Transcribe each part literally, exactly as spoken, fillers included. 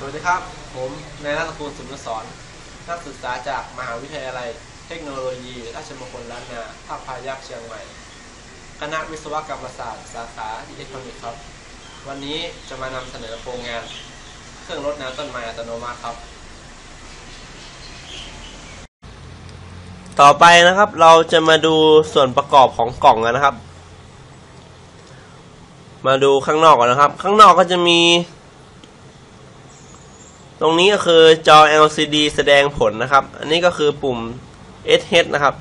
วัสดีครับผมนายรัตภูลสุนทรสอนนักศึกษาจากมหาวิทยาลัยเทคโนโลยีราชมงคลล้านนาภาคพายัพเชียงใหม่คณะวิศวกรรมศาสตร์สาขาอิเล็กทรอนิกส์ครับวันนี้จะมานำเสนอโครงงานเครื่องรดน้ำต้นไม้อัตโนมัติครับต่อไปนะครับเราจะมาดูส่วนประกอบของกล่องกันนะครับมาดูข้างนอกก่อนนะครับข้างนอกก็จะมีตรงนี้ก็คือจอ แอล ซี ดี แสดงผลนะครับอันนี้ก็คือปุ่ม เอส เอช นะครับ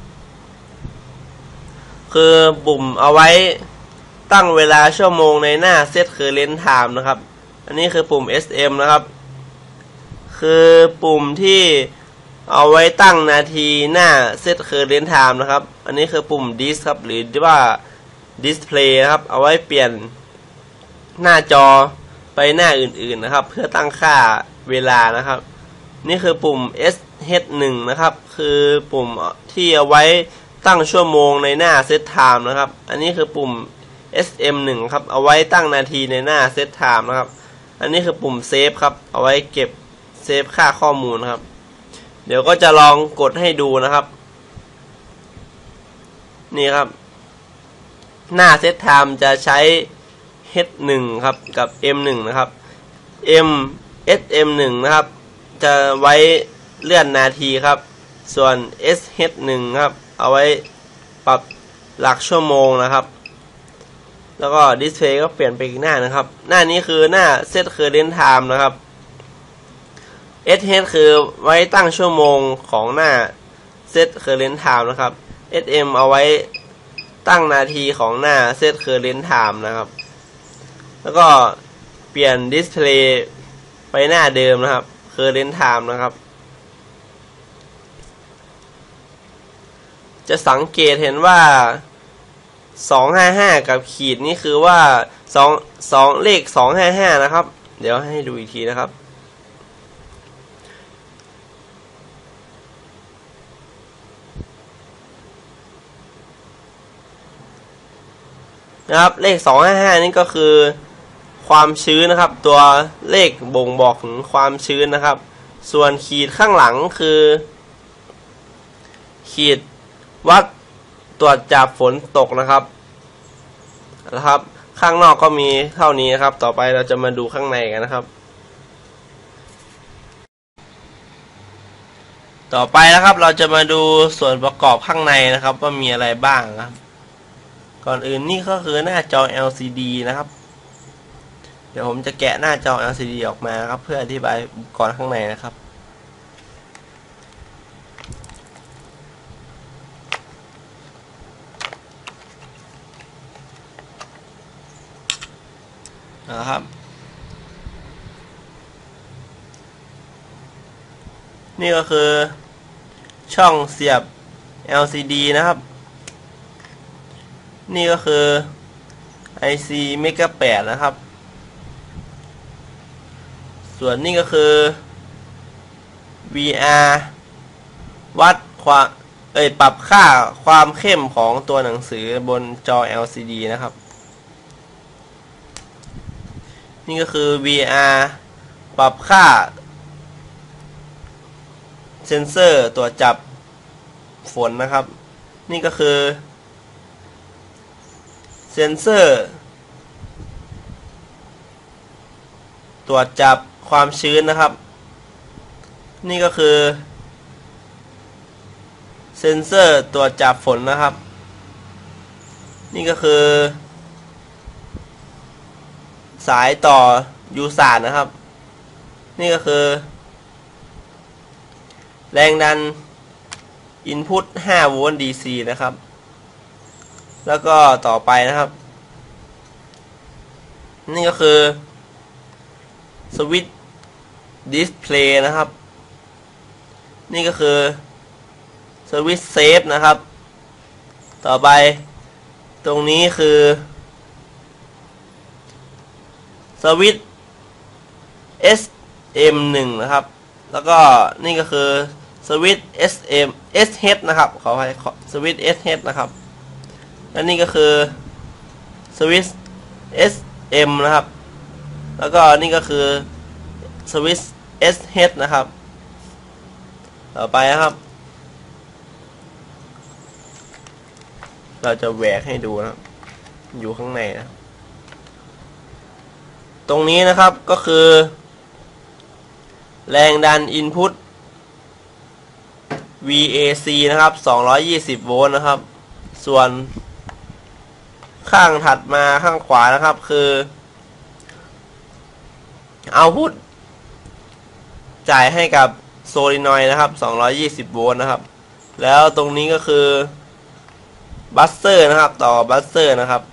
คือปุ่มเอาไว้ตั้งเวลาชั่วโมงในหน้า Set Current Time นะครับอันนี้คือปุ่ม เอส เอ็ม นะครับคือปุ่มที่เอาไว้ตั้งนาทีหน้า Set Current Time นะครับอันนี้คือปุ่ม Dis ครับหรือว่า Display นะครับเอาไว้เปลี่ยนหน้าจอไปหน้าอื่นๆนะครับเพื่อตั้งค่าเวลานะครับนี่คือปุ่ม เอส เอช หนึ่ง นะครับคือปุ่มที่เอาไว้ตั้งชั่วโมงในหน้า Set Time นะครับอันนี้คือปุ่ม เอส เอ็ม หนึ่ง ครับเอาไว้ตั้งนาทีในหน้า Set Time นะครับอันนี้คือปุ่ม Save ครับเอาไว้เก็บเซฟค่าข้อมูลครับเดี๋ยวก็จะลองกดให้ดูนะครับนี่ครับหน้า Set Time จะใช้ เอช หนึ่ง ครับกับ เอ็ม หนึ่ง นะครับ M เอส เอ็ม หนึ่ง นะครับจะไว้เลื่อนนาทีครับส่วน เอส เอช หนึ่ง ครับเอาไว้ปรับหลักชั่วโมงนะครับแล้วก็ดิสเพลย์ก็เปลี่ยนไปอีกหน้านะครับหน้านี้คือหน้า Set Current Time นะครับ เอส เอช คือไว้ตั้งชั่วโมงของหน้า Set Current Time นะครับ เอส เอ็ม เอาไว้ตั้งนาทีของหน้า Set Current Time นะครับแล้วก็เปลี่ยนดิสเพลย์ไปหน้าเดิมนะครับ Current Time นะครับจะสังเกตเห็นว่าสองห้าห้ากับขีดนี่คือว่าสอง สองเลขสองห้าห้านะครับเดี๋ยวให้ดูอีกทีนะครับนะครับเลขสองห้าห้านี่ก็คือความชื้นนะครับตัวเลขบ่งบอกถึงความชื้นนะครับส่วนขีดข้างหลังคือขีดวัดตรวจจับฝนตกนะครับนะครับข้างนอกก็มีเท่านี้นะครับต่อไปเราจะมาดูข้างในกันนะครับต่อไปนะครับเราจะมาดูส่วนประกอบข้างในนะครับว่ามีอะไรบ้างครับก่อนอื่นนี่ก็คือหน้าจอ แอล ซี ดี นะครับเดี๋ยวผมจะแกะหน้าจอ แอล ซี ดี ออกมาครับเพื่ออธิบายอุปกรณ์ข้างในนะครับนะครับนี่ก็คือช่องเสียบ แอล ซี ดี นะครับนี่ก็คือ ไอ ซี เมกะแปด นะครับส่วนนี้ก็คือ วี อาร์ วัดความเอ่ยปรับค่าความเข้มของตัวหนังสือบนจอ แอล ซี ดี นะครับนี่ก็คือ วี อาร์ ปรับค่าเซนเซอร์ตรวจจับฝนนะครับนี่ก็คือเซนเซอร์ตรวจจับความชื้นนะครับนี่ก็คือเซนเซอร์ตรวจจับฝนนะครับนี่ก็คือสายต่อยูสานนะครับนี่ก็คือแรงดัน Input ห้าโวลต์ ดี ซี นะครับแล้วก็ต่อไปนะครับนี่ก็คือสวิตช์ดิสเพลย์นะครับนี่ก็คือสวิตช์เซฟนะครับต่อไปตรงนี้คือสวิตช์ เอส เอ็ม หนึ่ง นะครับแล้วก็นี่ก็คือสวิตช์ เอส เอ็ม เอส เอช นะครับขอให้สวิตช์ เอส เอช นะครับและนี่ก็คือสวิตช์ เอส เอ็ม นะครับ แล้วก็นี่ก็คือสวิตช์ เอส เอช นะครับต่อไปนะครับเราจะแหวกให้ดูนะครับอยู่ข้างในนะตรงนี้นะครับก็คือแรงดัน Input วี เอ ซี นะครับสองร้อยยี่สิบโวลต์นะครับส่วนข้างถัดมาข้างขวานะครับคือ Output จ่ายให้กับโซลินอยด์นะครับสองร้อยยี่สิบโวลต์นะครับแล้วตรงนี้ก็คือบัสเตอร์นะครับต่อบัสเตอร์นะครับ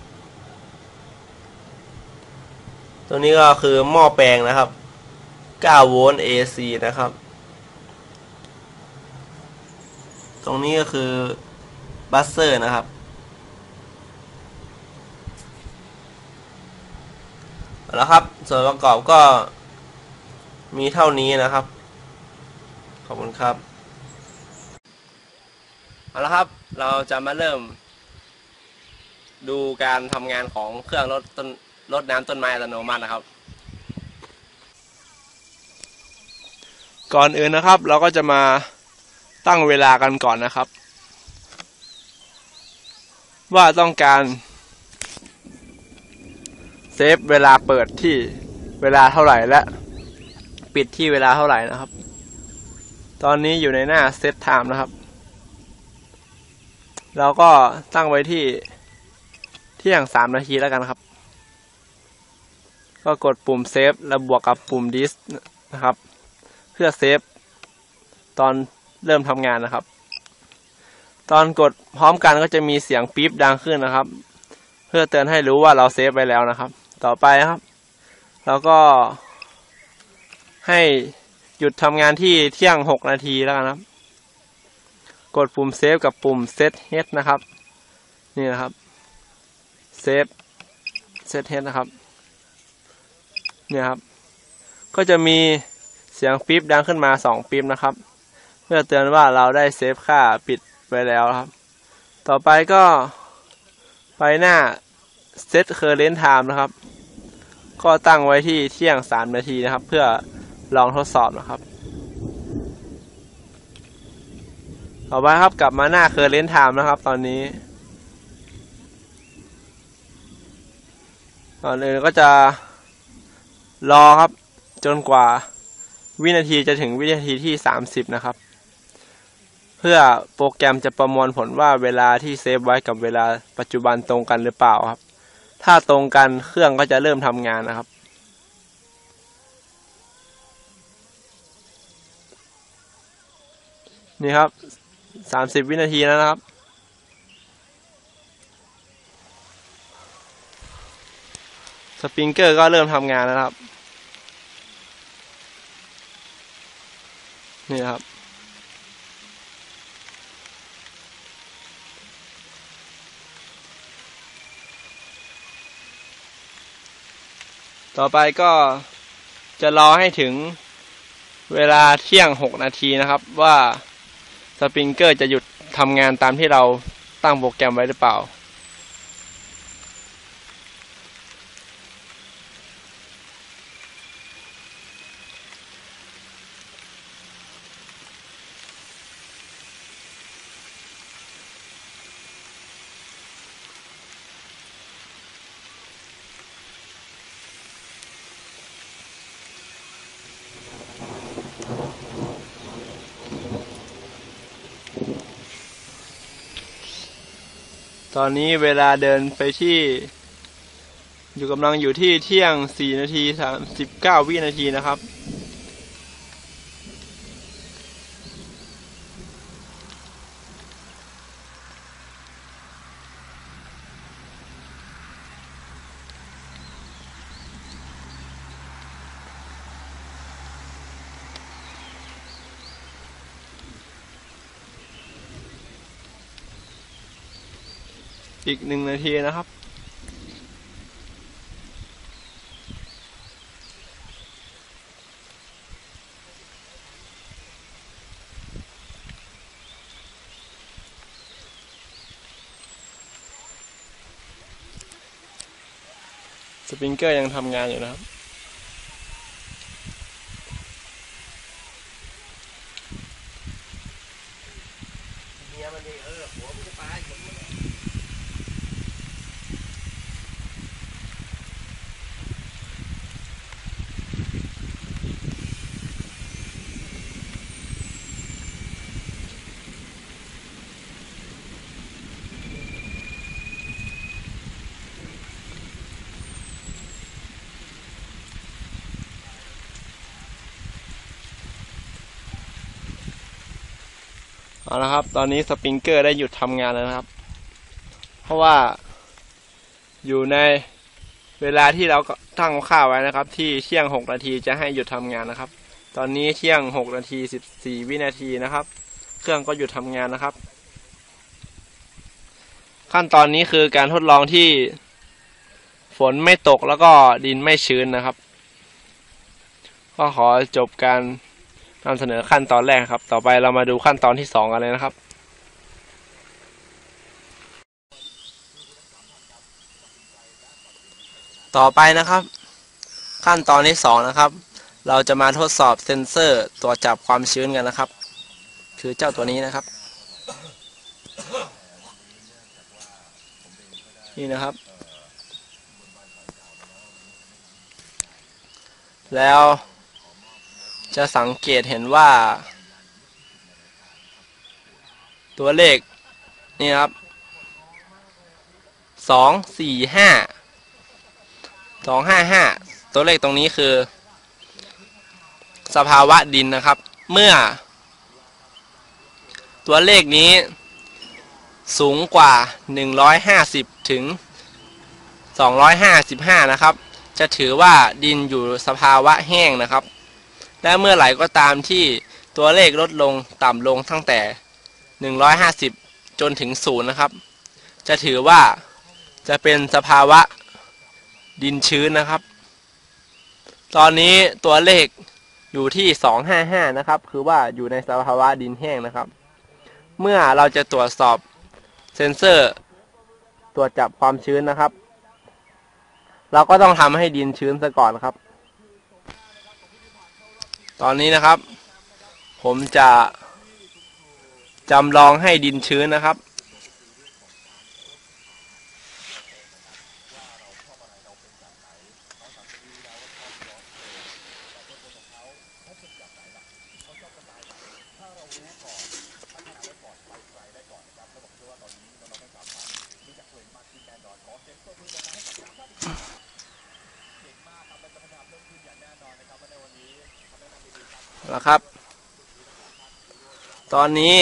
ตรงนี้ก็คือหม้อแปลงนะครับเก้าโวลต์ เอ ซี นะครับตรงนี้ก็คือบัสเตอร์นะครับแล้วครับส่วนประกอบก็มีเท่านี้นะครับขอบคุณครับเอาละครับเราจะมาเริ่มดูการทำงานของเครื่องรดต้นรดน้ำต้นไม้อัตโนมัตินะครับก่อนอื่นนะครับเราก็จะมาตั้งเวลากันก่อนนะครับว่าต้องการเซฟเวลาเปิดที่เวลาเท่าไหร่และปิดที่เวลาเท่าไหร่นะครับตอนนี้อยู่ในหน้าเซตไทม์นะครับเราก็ตั้งไว้ที่เที่ยงสามนาทีแล้วกันครับก็กดปุ่มเซฟแล้วบวกกับปุ่มดิสนะครับเพื่อเซฟตอนเริ่มทำงานนะครับตอนกดพร้อมกันก็จะมีเสียงปี๊บดังขึ้นนะครับเพื่อเตือนให้รู้ว่าเราเซฟไปแล้วนะครับต่อไปครับเราก็ให้หยุดทำงานที่เที่ยงหกนาทีแล้วกันครับกดปุ่มเซฟกับปุ่มเซตเฮดนะครับนี่นะครับเซฟเซตเฮดนะครับเนี่ยครับก็จะมีเสียงปี๊บดังขึ้นมาสองปี๊บนะครับเพื่อเตือนว่าเราได้เซฟค่าปิดไว้แล้วครับต่อไปก็ไปหน้า Set Current Time นะครับก็ตั้งไว้ที่เที่ยงสามนาทีนะครับเพื่อลองทดสอบนะครับต่อไปครับกลับมาหน้า Current Time นะครับตอนนี้ตอนนี้ก็จะรอครับจนกว่าวินาทีจะถึงวินาทีที่สามสิบนะครับเพื่อโปรแกรมจะประมวลผลว่าเวลาที่เซฟไว้กับเวลาปัจจุบันตรงกันหรือเปล่าครับถ้าตรงกันเครื่องก็จะเริ่มทำงานนะครับนี่ครับสามสิบวินาทีแล้วนะครับสปริงเกอร์ก็เริ่มทำงานแล้วครับนี่ครับต่อไปก็จะรอให้ถึงเวลาเที่ยงหกนาทีนะครับว่าสปริงเกอร์จะหยุดทำงานตามที่เราตั้งโปรแกรมไว้หรือเปล่าตอนนี้เวลาเดินไปที่อยู่กำลังอยู่ที่เที่ยงสี่นาทีสามสิบเก้าวินาทีนะครับอีกหนึ่งนาทีนะครับสปริงเกอร์ยังทำงานอยู่นะครับเอาละครับตอนนี้สปริงเกอร์ได้หยุดทำงานแล้วนะครับเพราะว่าอยู่ในเวลาที่เราตั้งค่าไว้นะครับที่เที่ยงหกนาทีจะให้หยุดทำงานนะครับตอนนี้เที่ยงหกนาทีสิบสี่วินาทีนะครับเครื่องก็หยุดทำงานนะครับขั้นตอนนี้คือการทดลองที่ฝนไม่ตกแล้วก็ดินไม่ชื้นนะครับก็ขอจบการนำเสนอขั้นตอนแรกครับต่อไปเรามาดูขั้นตอนที่สองกันเลยนะครับต่อไปนะครับขั้นตอนที่สองนะครับเราจะมาทดสอบเซ็นเซอร์ตรวจจับความชื้นกันนะครับคือเจ้าตัวนี้นะครับนี่นะครับแล้วจะสังเกตเห็นว่าตัวเลขนี่ครับสองสี่ห้าสองห้าห้าตัวเลขตรงนี้คือสภาวะดินนะครับเมื่อตัวเลขนี้สูงกว่าหนึ่งร้อยห้าสิบถึงสองร้อยห้าสิบห้านะครับจะถือว่าดินอยู่สภาวะแห้งนะครับและเมื่อไหร่ก็ตามที่ตัวเลขลดลงต่ำลงตั้งแต่หนึ่งร้อยห้าสิบจนถึงศูนย์นะครับจะถือว่าจะเป็นสภาวะดินชื้นนะครับตอนนี้ตัวเลขอยู่ที่สองห้าห้านะครับคือว่าอยู่ในสภาวะดินแห้งนะครับเมื่อเราจะตรวจสอบเซ็นเซอร์ตรวจจับความชื้นนะครับเราก็ต้องทำให้ดินชื้นซะก่อนครับตอนนี้นะครับผมจะจำลองให้ดินชื้นนะครับนะครับตอนนี้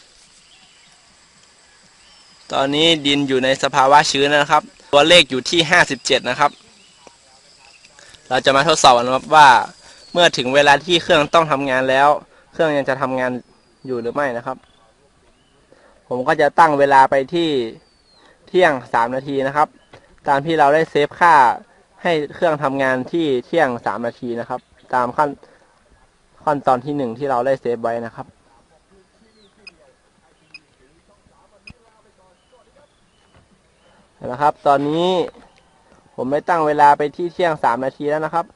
ตอนนี้ดินอยู่ในสภาวะชื้นนะครับตัวเลขอยู่ที่ห้าสิบเจ็ดนะครับเราจะมาทดสอบกันว่าเมื่อถึงเวลาที่เครื่องต้องทำงานแล้วเครื่องยังจะทำงานอยู่หรือไม่นะครับผมก็จะตั้งเวลาไปที่เที่ยงสามนาทีนะครับตามที่เราได้เซฟค่าให้เครื่องทำงานที่เที่ยงสามนาทีนะครับตามขั้นขั้นตอนที่หนึ่งที่เราได้เซฟไว้นะครับนะครับตอนนี้ผมได้ตั้งเวลาไปที่เที่ยงสามนาทีแล้วนะครับ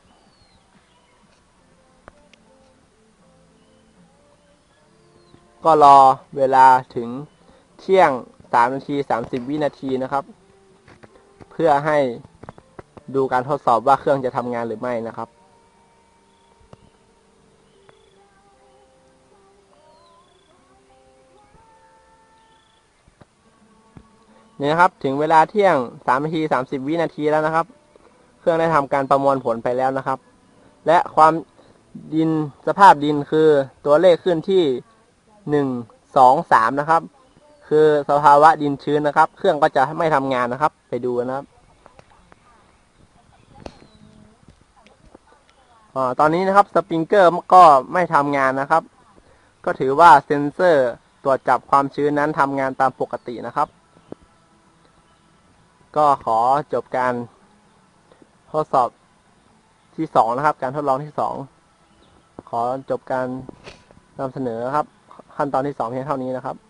ก็รอเวลาถึงเที่ยงสามนาทีสามสิบวินาทีนะครับเพื่อให้ดูการทดสอบว่าเครื่องจะทำงานหรือไม่นะครับนี่นะครับถึงเวลาเที่ยงสามนาทีสามสิบวินาทีแล้วนะครับเครื่องได้ทำการประมวลผลไปแล้วนะครับและความดินสภาพดินคือตัวเลขขึ้นที่หนึ่ง สอง สามนะครับคือสภาวะดินชื้นนะครับเครื่องก็จะไม่ทำงานนะครับไปดูนะครับอ๋อตอนนี้นะครับสปริงเกอร์ก็ไม่ทำงานนะครับก็ถือว่าเซ็นเซอร์ตรวจจับความชื้นนั้นทำงานตามปกตินะครับก็ขอจบการทดสอบที่สองนะครับการทดลองที่สองขอจบการนำเสนอครับขั้นตอนที่สองเพียงเท่านี้นะครับ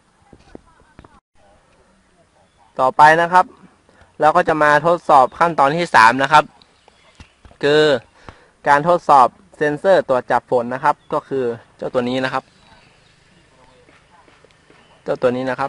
ต่อไปนะครับเราก็จะมาทดสอบขั้นตอนที่สามนะครับคือการทดสอบเซ็นเซอร์ตรวจจับฝนนะครับก็คือเจ้าตัวนี้นะครับเจ้าตัวนี้นะครับ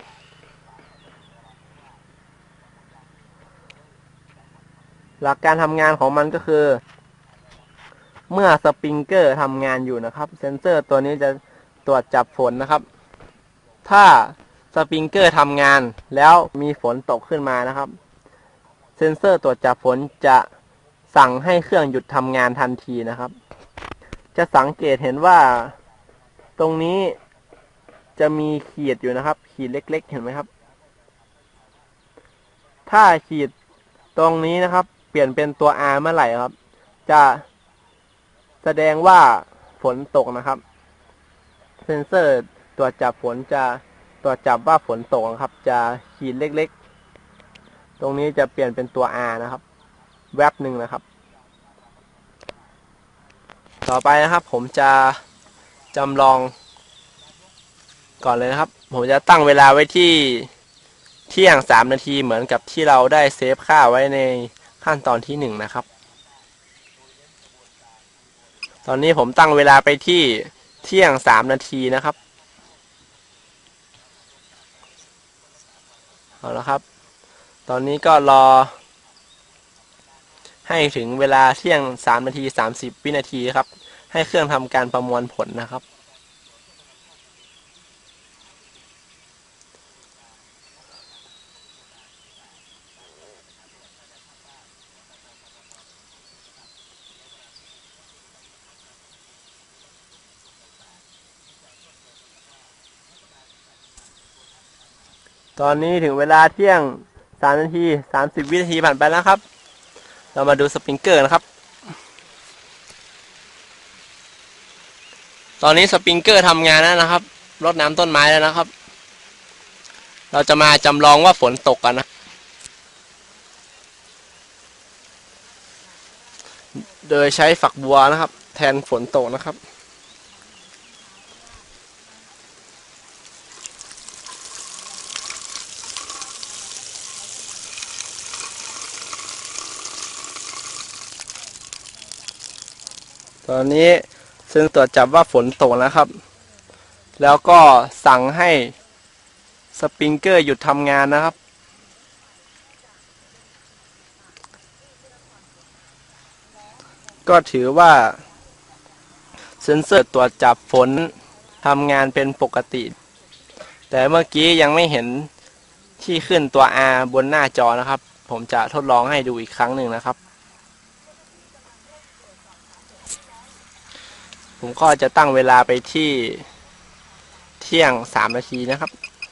หลักการทำงานของมันก็คือเมื่อสปริงเกอร์ทำงานอยู่นะครับเซ็นเซอร์ตัวนี้จะตรวจจับฝนนะครับถ้าสปริงเกอร์ทำงานแล้วมีฝนตกขึ้นมานะครับเซ็นเซอร์ตรวจจับฝนจะสั่งให้เครื่องหยุดทำงานทันทีนะครับจะสังเกตเห็นว่าตรงนี้จะมีขีดอยู่นะครับขีดเล็กๆเห็นไหมครับถ้าขีดตรงนี้นะครับเปลี่ยนเป็นตัว R เมื่อไหร่ครับจะแสดงว่าฝนตกนะครับเซ็นเซอร์ตรวจจับฝนจะตรวจจับว่าฝนตกนะครับจะขีดเล็กๆตรงนี้จะเปลี่ยนเป็นตัว R นะครับแวบหนึ่งนะครับต่อไปนะครับผมจะจำลองก่อนเลยนะครับผมจะตั้งเวลาไว้ที่เที่ยงสามนาทีเหมือนกับที่เราได้เซฟค่าไว้ในขั้นตอนที่หนึ่งนะครับตอนนี้ผมตั้งเวลาไปที่เที่ยงสามนาทีนะครับเอาละครับตอนนี้ก็รอให้ถึงเวลาเที่ยงสามนาทีสามสิบวินาทีครับให้เครื่องทำการประมวลผลนะครับตอนนี้ถึงเวลาเที่ยงสามนาทีสามสิบวินาทีผ่านไปแล้วครับเรามาดูสปริงเกอร์นะครับตอนนี้สปริงเกอร์ทำงานแล้วนะครับรดน้ำต้นไม้แล้วนะครับเราจะมาจำลองว่าฝนตกกันนะโดยใช้ฝักบัวนะครับแทนฝนตกนะครับตอนนี้ซึ่งตรวจจับว่าฝนตกนะครับแล้วก็สั่งให้สปริงเกอร์หยุดทำงานนะครับก็ถือว่าเซ็นเซอร์ตรวจจับฝนทำงานเป็นปกติแต่เมื่อกี้ยังไม่เห็นที่ขึ้นตัว R บนหน้าจอนะครับผมจะทดลองให้ดูอีกครั้งหนึ่งนะครับผมก็จะตั้งเวลาไปที่เที่ยงสามนาทีนะครับ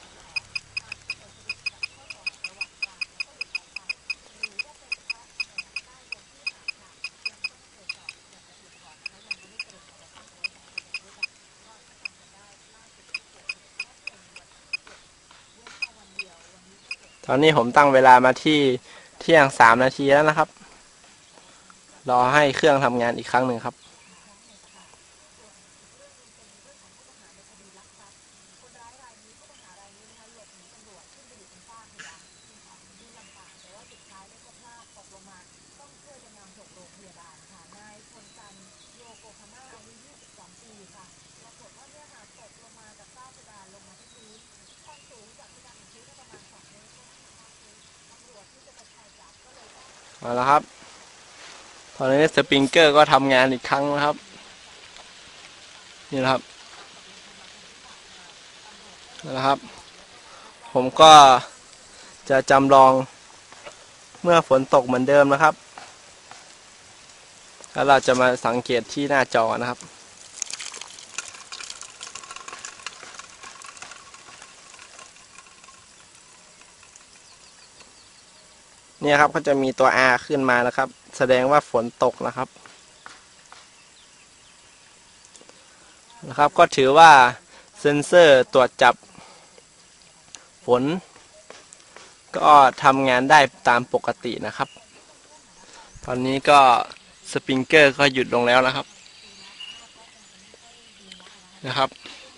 ตอนนี้ผมตั้งเวลามาที่เที่ยงสามนาทีแล้วนะครับรอให้เครื่องทำงานอีกครั้งหนึ่งครับเอาละครับตอนนี้สปริงเกอร์ก็ทำงานอีกครั้งนะครับนี่นะครับนะครับผมก็จะจำลองเมื่อฝนตกเหมือนเดิมนะครับแล้วเราจะมาสังเกตที่หน้าจอนะครับเนี่ยครับก็จะมีตัว R ขึ้นมานะครับแสดงว่าฝนตกนะครับนะครับก็ถือว่าเซ็นเซอร์ตรวจจับฝนก็ทำงานได้ตามปกตินะครับตอนนี้ก็สปริงเกอร์ก็หยุดลงแล้วนะครับนะครับ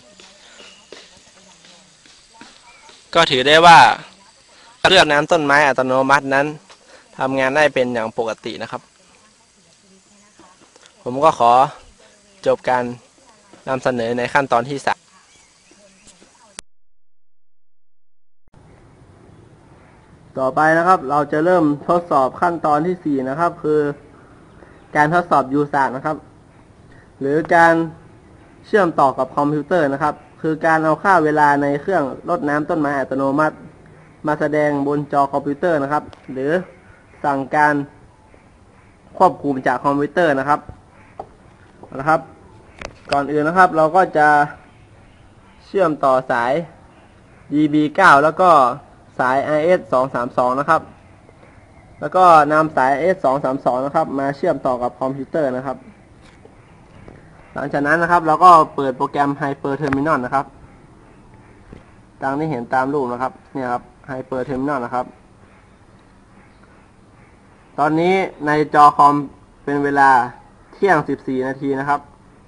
ก็ถือได้ว่าเครื่องน้ำต้นไม้อัตโนมัตินั้นทำงานได้เป็นอย่างปกตินะครับผมก็ขอจบการนำเสนอในขั้นตอนที่สามต่อไปนะครับเราจะเริ่มทดสอบขั้นตอนที่สี่นะครับคือการทดสอบ ยู เอ อาร์ ที นะครับหรือการเชื่อมต่อกับคอมพิวเตอร์นะครับคือการเอาค่าเวลาในเครื่องรดน้ำต้นไม้อัตโนมัติมาแสดงบนจอคอมพิวเตอร์นะครับหรือสั่งการควบคุมจากคอมพิวเตอร์นะครับนะครับก่อนอื่นนะครับเราก็จะเชื่อมต่อสาย ดี บี เก้า แล้วก็สาย ไอ เอส สองสามสอง นะครับแล้วก็นำสาย ไอ เอส สองสามสอง นะครับมาเชื่อมต่อกับคอมพิวเตอร์นะครับหลังจากนั้นนะครับเราก็เปิดโปรแกรม Hyper Terminal นะครับดังที่เห็นตามรูปนะครับเนี่ยครับ Hyper Terminal นะครับตอนนี้ในจอคอมเป็นเวลาเที่ยงสิบสี่นาทีนะครับ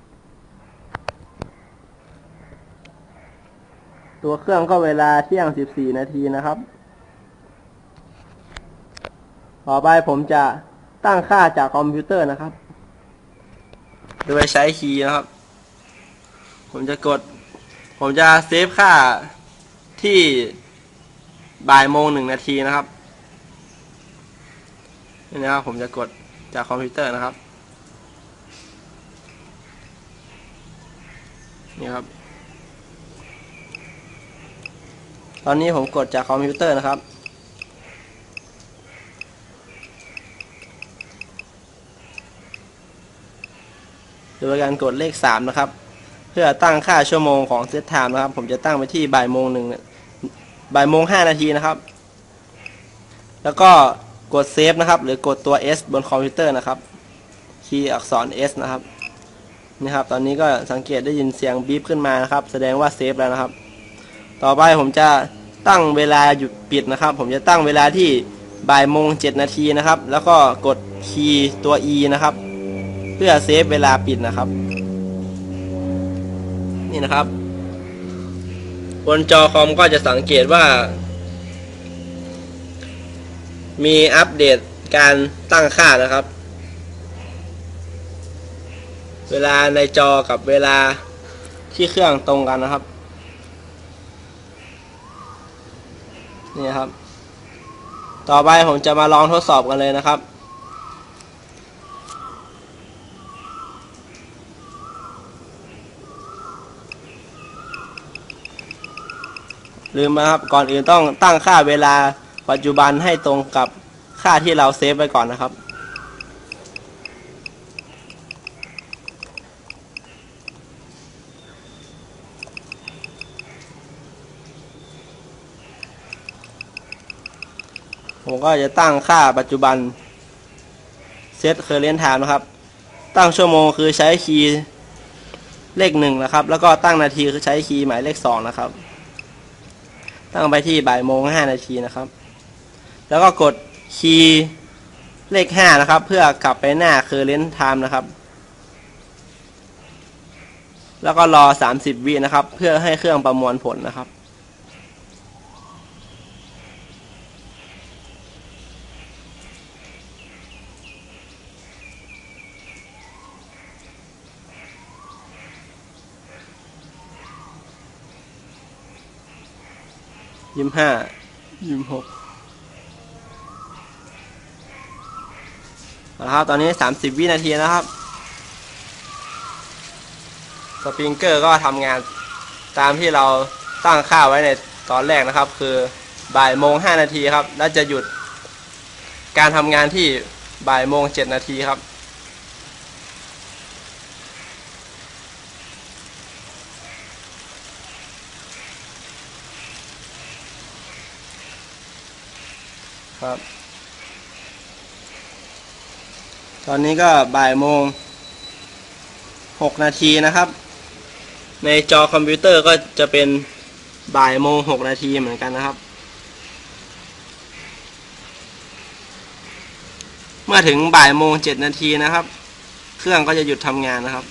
ตัวเครื่องก็เวลาเที่ยงสิบสี่นาทีนะครับต่อไปผมจะตั้งค่าจากคอมพิวเตอร์นะครับโดยใช้คีย์นะครับผมจะกดผมจะเซฟค่าที่บ่ายโมงหนึ่งนาทีนะครับนี่นะครับผมจะกดจากคอมพิวเตอร์นะครับนี่ครับตอนนี้ผมกดจากคอมพิวเตอร์นะครับโดยการกดเลขสามนะครับเพื่อตั้งค่าชั่วโมงของเซตไทม์นะครับผมจะตั้งไปที่บ่ายโมงหนึ่งบ่ายโมงห้านาทีนะครับแล้วก็กดเซฟนะครับหรือกดตัว S บนคอมพิวเตอร์นะครับคีย์อักษร S นะครับนี่ครับตอนนี้ก็สังเกตได้ยินเสียงบีบขึ้นมานะครับแสดงว่าเซฟแล้วนะครับต่อไปผมจะตั้งเวลาหยุดปิดนะครับผมจะตั้งเวลาที่บ่ายโมงเจ็ดนาทีนะครับแล้วก็กดคีย์ตัว E นะครับเพื่อเซฟเวลาปิดนะครับนี่นะครับบนจอคอมก็จะสังเกตว่ามีอัปเดตการตั้งค่านะครับเวลาในจอกับเวลาที่เครื่องตรงกันนะครับนี่ครับต่อไปผมจะมาลองทดสอบกันเลยนะครับลืมนะครับก่อนอื่นต้องตั้งค่าเวลาปัจจุบันให้ตรงกับค่าที่เราเซฟไว้ก่อนนะครับผมก็จะตั้งค่าปัจจุบัน Set Current Time นะครับตั้งชั่วโมงคือใช้คีย์เลขหนึ่งนะครับแล้วก็ตั้งนาทีคือใช้คีย์หมายเลขสองนะครับตั้งไปที่บ่ายโมงห้านาทีนะครับแล้วก็กดคีย์เลขห้านะครับเพื่อกลับไปหน้า Current Time นะครับแล้วก็รอสามสิบวินะครับเพื่อให้เครื่องประมวลผลนะครับยี่สิบห้ายี่สิบหกนะครับตอนนี้สามสิบวินาทีนะครับสปริงเกอร์ก็ทำงานตามที่เราตั้งค่าไว้ในตอนแรกนะครับคือบ่ายโมงห้านาทีครับและจะหยุดการทำงานที่บ่ายโมงเจ็ดนาทีครับครับตอนนี้ก็บ่ายโมงหกนาทีนะครับในจอคอมพิวเตอร์ก็จะเป็นบ่ายโมงหกนาทีเหมือนกันนะครับเมื่อถึงบ่ายโมงเจ็ดนาทีนะครับเครื่องก็จะหยุดทำงานนะครับ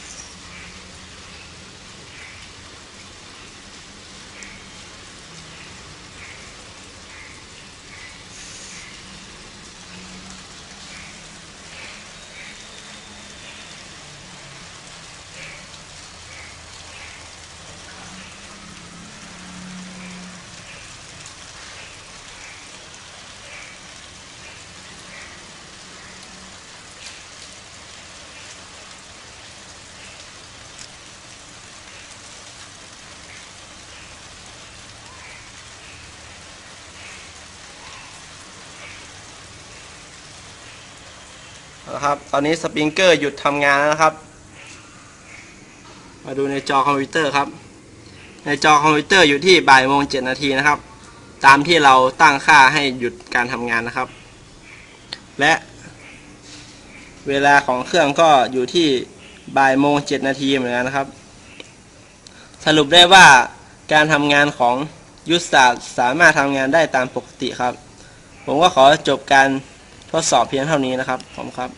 นะครับตอนนี้สปริงเกอร์หยุดทำงานแล้วนะครับมาดูในจอคอมพิวเตอร์ครับในในจอคอมพิวเตอร์อยู่ที่บ่ายโมงเจ็ดนาทีนะครับตามที่เราตั้งค่าให้หยุดการทำงานนะครับและเวลาของเครื่องก็อยู่ที่บ่ายโมงเจ็ดนาทีเหมือนกันนะครับสรุปได้ว่าการทำงานของยูสตาร์สามารถทำงานได้ตามปกติครับผมก็ขอจบการทดสอบเพียงเท่านี้นะครับผมครับ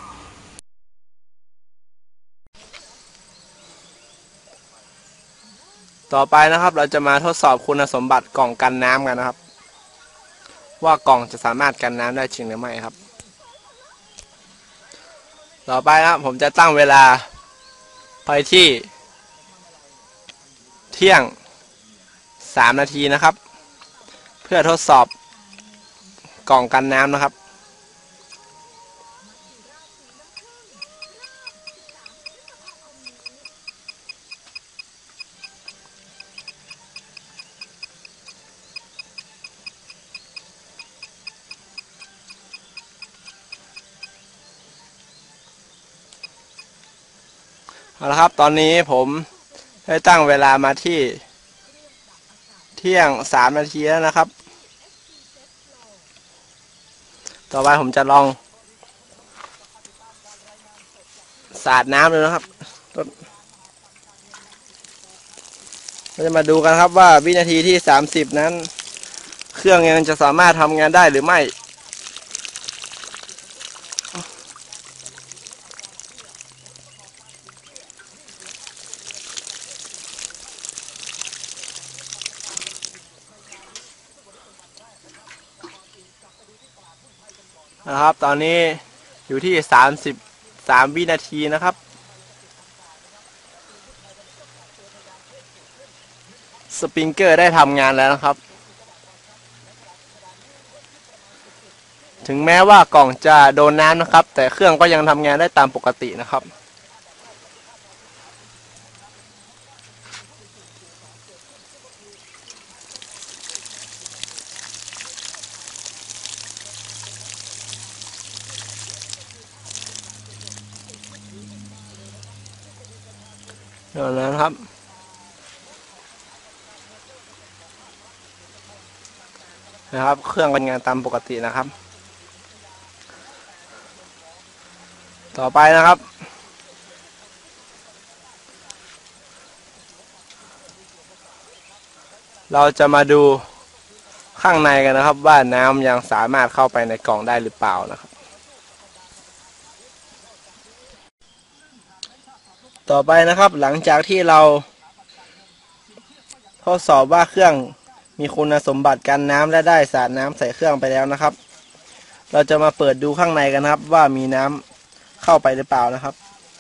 ต่อไปนะครับเราจะมาทดสอบคุณสมบัติกล่องกันน้ำกันนะครับว่ากล่องจะสามารถกันน้ำได้จริงหรือไม่ครับต่อไปนะครับผมจะตั้งเวลาไปที่เที่ยงสามนาทีนะครับเพื่อทดสอบกล่องกันน้ำนะครับเอาละครับตอนนี้ผมได้ตั้งเวลามาที่เที่ยงสามนาทีแล้วนะครับต่อไปผมจะลองสาดน้ำเลยนะครับเราจะมาดูกันครับว่าวินาทีที่สามสิบนั้นเครื่องยังจะสามารถทำงานได้หรือไม่นะครับตอนนี้อยู่ที่สามสิบสามวินาทีนะครับสปริงเกอร์ได้ทำงานแล้วนะครับถึงแม้ว่ากล่องจะโดนน้ำนะครับแต่เครื่องก็ยังทำงานได้ตามปกตินะครับเดี๋ยวนะครับนะครับเครื่องทำงานตามปกตินะครับต่อไปนะครับเราจะมาดูข้างในกันนะครับว่าน้ำยังสามารถเข้าไปในกล่องได้หรือเปล่านะครับต่อไปนะครับหลังจากที่เราทดสอบว่าเครื่องมีคุณสมบัติกันน้ำและได้สาดน้ำใส่เครื่องไปแล้วนะครับเราจะมาเปิดดูข้างในกันครับว่ามีน้ำเข้าไปหรือเปล่านะครับ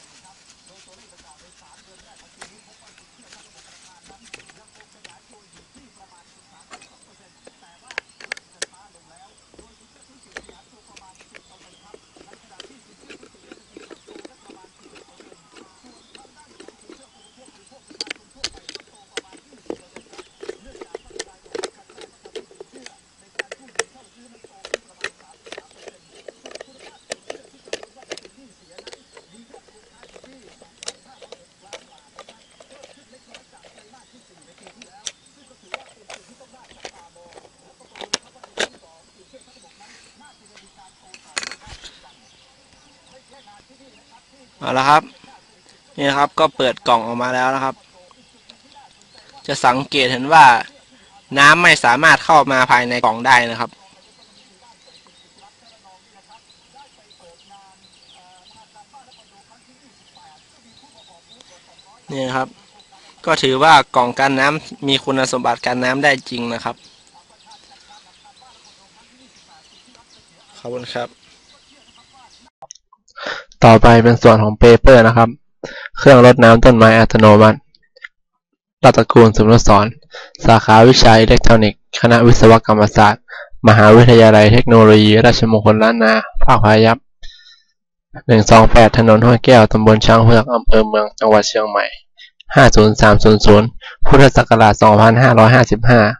เอาละครับนี่นะครับก็เปิดกล่องออกมาแล้วนะครับจะสังเกตเห็นว่าน้ำไม่สามารถเข้ามาภายในกล่องได้นะครับนี่นะครับก็ถือว่ากล่องกันน้ำมีคุณสมบัติกันน้ำได้จริงนะครับขอบคุณครับต่อไปเป็นส่วนของเปเปอร์นะครับเครื่องรดน้ำต้นไม้อัตโนมัติรัตตระกูลสุนทรสอนสาขาวิชาอิเล็กทรอนิกส์คณะวิศวกรรมศาสตร์มหาวิทยาลัยเทคโนโลยีราชมงคลล้านนาภาคพายัพหนึ่งสองแปดถนนห้วยแก้วตำบลช้างเผือกอำเภอเมืองจังหวัดเชียงใหม่ห้าศูนย์สามศูนย์ศูนย์พุทธศักราชสองพันห้าร้อยห้าสิบห้า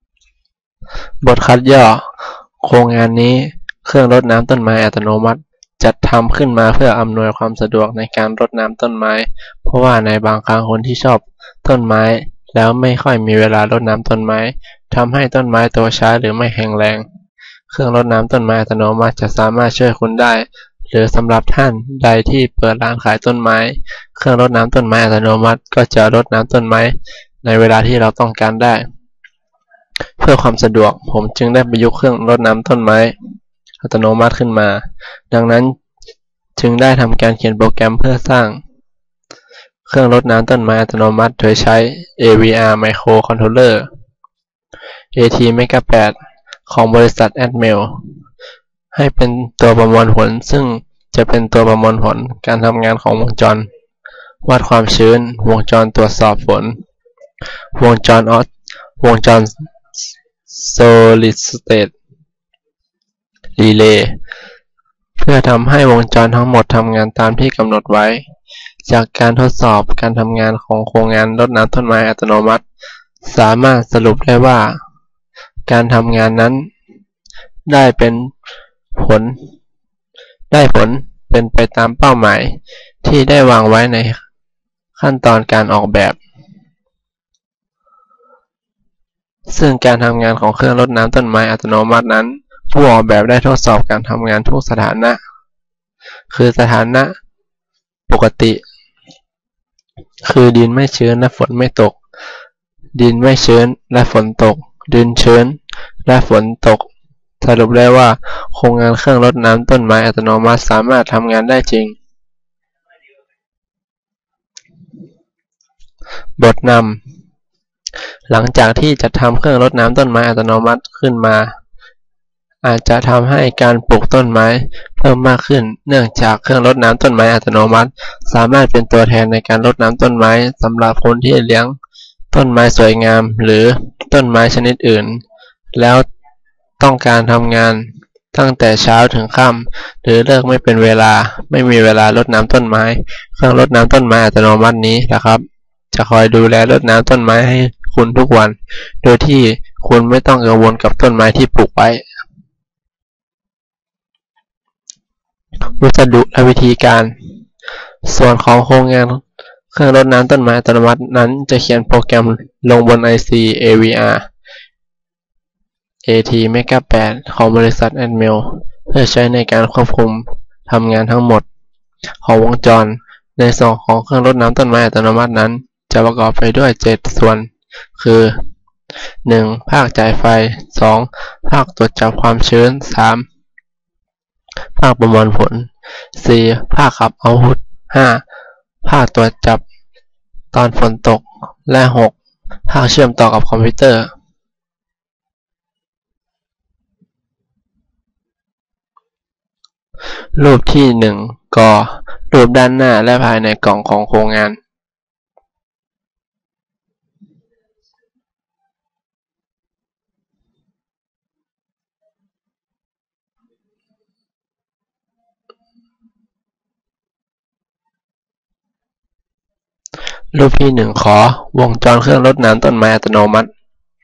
บทคัดย่อโครงงานนี้เครื่องรดน้ำต้นไม้อัตโนมัติจัดทำขึ้นมาเพื่ออำนวยความสะดวกในการรดน้ำต้นไม้เพราะว่าในบางครั้งคนที่ชอบต้นไม้แล้วไม่ค่อยมีเวลารดน้ำต้นไม้ทำให้ต้นไม้โตช้าหรือไม่แข็งแรงเครื่องรดน้ำต้นไม้อัตโนมัติจะสามารถช่วยคุณได้หรือสำหรับท่านใดที่เปิดร้านขายต้นไม้เครื่องรดน้ำต้นไม้อัตโนมัติก็จะรดน้ำต้นไม้ในเวลาที่เราต้องการได้เพื่อความสะดวกผมจึงได้ประยุกต์เครื่องรดน้ำต้นไม้อัตโนมัติขึ้นมาดังนั้นจึงได้ทำการเขียนโปรแกรมเพื่อสร้างเครื่องรดน้ำต้นไม้อัตโนมัติโดยใช้ เอ วี อาร์ Microcontroller เอ ที Mega แปด ของบริษัท Atmel ให้เป็นตัวประมวลผลซึ่งจะเป็นตัวประมวลผลการทำงานของวงจรวัดความชื้นวงจรตรวจสอบฝนวงจรออสวงจร Solid State Relay เพื่อทำให้วงจรทั้งหมดทำงานตามที่กำหนดไว้จากการทดสอบการทำงานของโครงงานรดน้ำต้นไม้อัตโนมัติสามารถสรุปได้ว่าการทำงานนั้นได้เป็นผลได้ผลเป็นไปตามเป้าหมายที่ได้วางไว้ในขั้นตอนการออกแบบซึ่งการทำงานของเครื่องรดน้ำต้นไม้อัตโนมัตินั้นผู้ออกแบบได้ทดสอบการทำงานทุกสถานะคือสถานะปกติคือดินไม่ชื้นและฝนไม่ตกดินไม่ชื้นและฝนตกดินชื้นและฝนตกสรุปได้ว่าโครงงานเครื่องรดน้ำต้นไม้อัตโนมัติสามารถทำงานได้จริงบทนำหลังจากที่จัดทำเครื่องรดน้ำต้นไม้อัตโนมัติขึ้นมาอาจจะทำให้การปลูกต้นไม้เพิ่มมากขึ้นเนื่องจากเครื่องรดน้ำต้นไม้อัตโนมัติสามารถเป็นตัวแทนในการรดน้ำต้นไม้สำหรับคนที่เลี้ยงต้นไม้สวยงามหรือต้นไม้ชนิดอื่นแล้วต้องการทำงานตั้งแต่เช้าถึงค่ำหรือเลิกไม่เป็นเวลาไม่มีเวลารดน้ำต้นไม้เครื่องรดน้ำต้นไม้อัตโนมัตินี้นะครับจะคอยดูแลรดน้ำต้นไม้ให้คุณทุกวันโดยที่คุณไม่ต้องกังวลกับต้นไม้ที่ปลูกไว้วัสดุและวิธีการส่วนของโครงงานเครื่องรดน้ำต้นไม้อัตโนมัตินั้นจะเขียนโปรแกรมลงบน ไอ ซี เอ วี อาร์ เอ ที Mega แปด ของบริษัท Atmel เพื่อใช้ในการควบคุมทำงานทั้งหมดของวงจรในส่วนของเครื่องรดน้ำต้นไม้อัตโนมัตินั้นจะประกอบไปด้วยเจ็ดส่วนคือ หนึ่ง ภาคจ่ายไฟ สอง ภาคตรวจจับความชื้น สาม ภาคประมวลผล สี่ ภาคขับเอาท์พุต ห้า ภาคตรวจจับตอนฝนตกและ หก ภาคเชื่อมต่อกับคอมพิวเตอร์รูปที่ หนึ่ง ก รูปด้านหน้าและภายในกล่องของโครงงานรูปที่ หนึ่ง ขอวงจรเครื่องรดน้ำต้นไม้อัตโนมัติ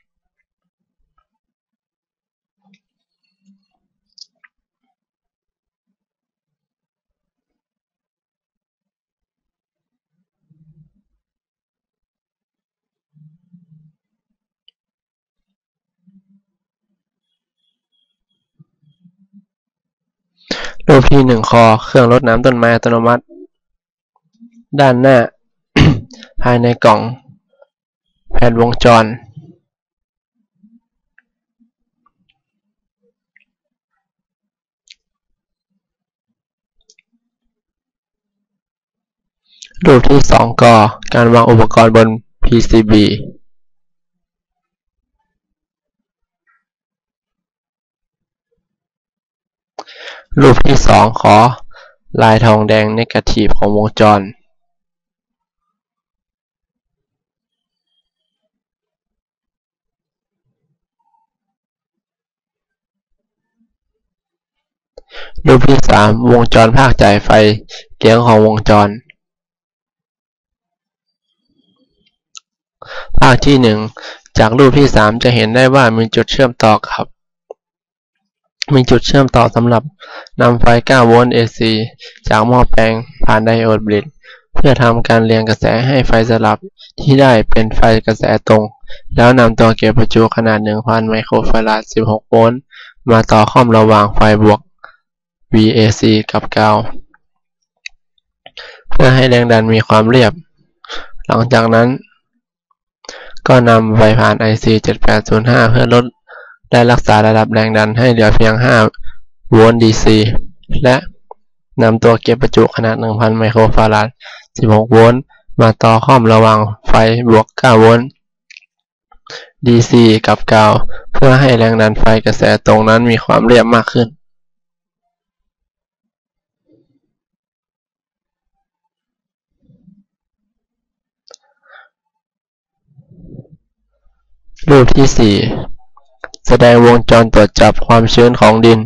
รูปที่ หนึ่ง คอเครื่องรดน้ำต้นไม้อัตโนมัติด้านหน้า ภายในกล่องแผ่นวงจรรูปที่ สอง ก การวางอุปกรณ์บน พี ซี บี รูปที่ สอง ขอลายทองแดงเนกาทีฟของวงจรรูปที่ สาม วงจรภาคจ่ายไฟเลี้ยงของวงจรภาคที่ หนึ่ง จากรูปที่ สาม จะเห็นได้ว่ามีจุดเชื่อมต่อกับมีจุดเชื่อมต่อสำหรับนำไฟ เก้า โวลต์ เอ ซี จากหม้อแปลงผ่านไดโอดบริดจ์เพื่อทำการเรียงกระแสให้ไฟสลับที่ได้เป็นไฟกระแสตรงแล้วนำตัวเก็บประจุขนาด หนึ่งพัน ไมโครฟาราด สิบหก โวลต์มาต่อข้อมระหว่างไฟบวก วี เอ ซี กับกาวเพื่อให้แรงดันมีความเรียบหลังจากนั้นก็นำไฟผ่าน ไอ ซี เจ็ดแปดศูนย์ห้า เพื่อลดและรักษาระดับแรงดันให้เหลือเพียง ห้า โวลต์ ดี ซี และนำตัวเก็บประจุขนาด หนึ่งพัน ไมโครฟาราด สิบหก โวลต์มาต่อข้อมระหว่างไฟบวก เก้า โวลต์ ดี ซี กับกาวเพื่อให้แรงดันไฟกระแสตรงนั้นมีความเรียบมากขึ้นรูปที่ สี่ แสดงวงจรตรวจจับความชื้นของดิน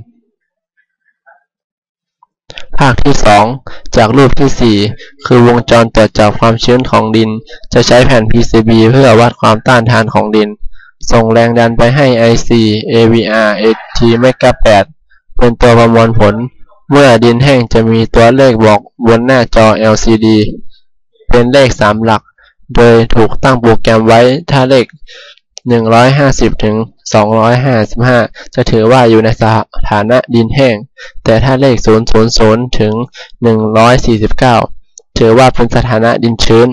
ภาคที่ สอง จากรูปที่ สี่ คือวงจรตรวจจับความชื้นของดินจะใช้แผ่น พี ซี บี เพื่อวัดความต้านทานของดินส่งแรงดันไปให้ ไอ ซี เอ วี อาร์ เอ ที เมกะแปด เป็นตัวประมวลผลเมื่อดินแห้งจะมีตัวเลขบอกบนหน้าจอ แอล ซี ดี เป็นเลขสามหลักโดยถูกตั้งโปรแกรมไว้ถ้าเลขหนึ่งร้อยห้าสิบถึงสองร้อยห้าสิบห้าจะถือว่าอยู่ในสถานะดินแห้งแต่ถ้าเลขศูนย์ ศูนย์ ศูนย์ถึงหนึ่งร้อยสี่สิบเก้าถือว่าเป็นสถานะดินชื้น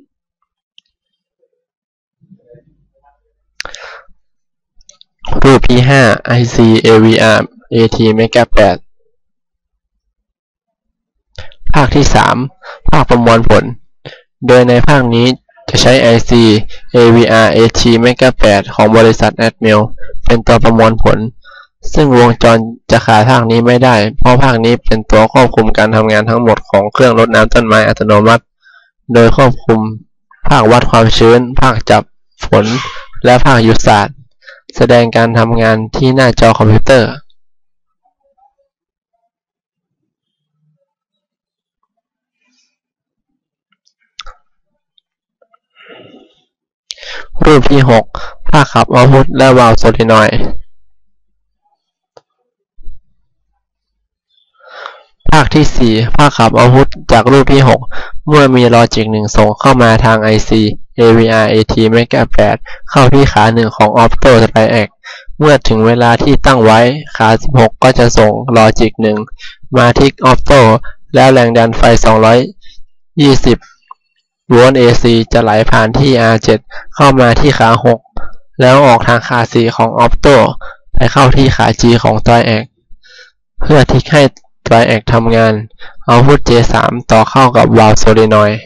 รูปที่ ห้า ไอ ซี เอ วี อาร์ เอ ที เมกะแปด ภาคที่ สาม ภาคประมวลผลโดยในภาคนี้จะใช้ ไอ ซี เอ วี อาร์ เอ ที เมกะแปด ของบริษัท แอทเมล เป็นตัวประมวลผลซึ่งวงจรจะขาดภาคนี้ไม่ได้เพราะภาคนี้เป็นตัวควบคุมการทำงานทั้งหมดของเครื่องรดน้ำต้นไม้อัตโนมัติโดยควบคุมภาควัดความชื้นภาคจับฝนและภาคยุทธศาสตร์แสดงการทำงานที่หน้าจอคอมพิวเตอร์รูปที่ หก ภาคขับเอาท์พุตและวาล์วโซลินอยด์ภาคที่ สี่ ภาคขับเอาท์พุตจากรูปที่ หก เมื่อมีลอจิกหนึ่งส่งเข้ามาทาง ไอ ซี เอ วี อาร์ เอ ที เมกะแปด เข้าที่ขาหนึ่งของ Opto Triac เมื่อถึงเวลาที่ตั้งไว้ขา สิบหก ก็จะส่งลอจิกหนึ่งมาที่ Opto แล้วแรงดันไฟ สองร้อยยี่สิบ โวลต์ เอ ซี จะไหลผ่านที่ อาร์ เจ็ด เข้ามาที่ขา หก แล้วออกทางขา สี่ ของ Opto ไปเข้าที่ขา จี ของ Triac เพื่อทิกให้ Triac ทำงาน Output เจ สาม ต่อเข้ากับวาล์วโซลินอยด์